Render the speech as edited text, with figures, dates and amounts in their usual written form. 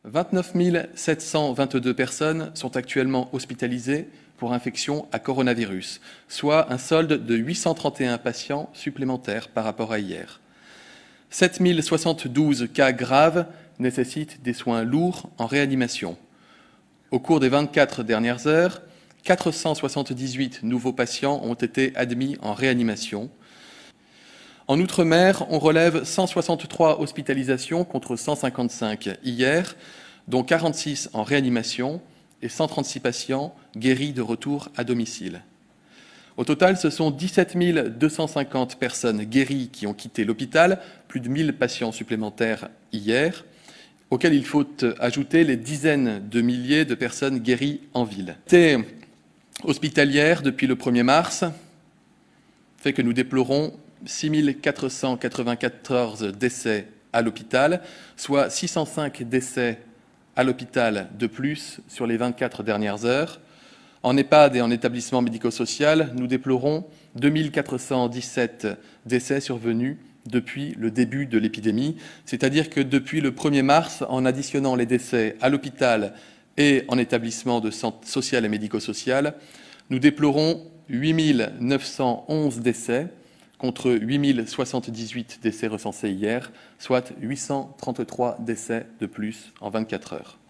29 722 personnes sont actuellement hospitalisées pour infection à coronavirus, soit un solde de 831 patients supplémentaires par rapport à hier. 7 072 cas graves nécessitent des soins lourds en réanimation. Au cours des 24 dernières heures, 478 nouveaux patients ont été admis en réanimation. En Outre-mer, on relève 163 hospitalisations contre 155 hier, dont 46 en réanimation et 136 patients guéris de retour à domicile. Au total, ce sont 17 250 personnes guéries qui ont quitté l'hôpital, plus de 1000 patients supplémentaires hier, auxquels il faut ajouter les dizaines de milliers de personnes guéries en ville. L'activité hospitalière depuis le 1er mars fait que nous déplorons 6 494 décès à l'hôpital, soit 605 décès à l'hôpital de plus sur les 24 dernières heures. En EHPAD et en établissement médico-social, nous déplorons 2417 décès survenus depuis le début de l'épidémie, c'est-à-dire que depuis le 1er mars, en additionnant les décès à l'hôpital et en établissement de santé sociale et médico-social, nous déplorons 8 911 décès contre 8 078 décès recensés hier, soit 833 décès de plus en 24 heures.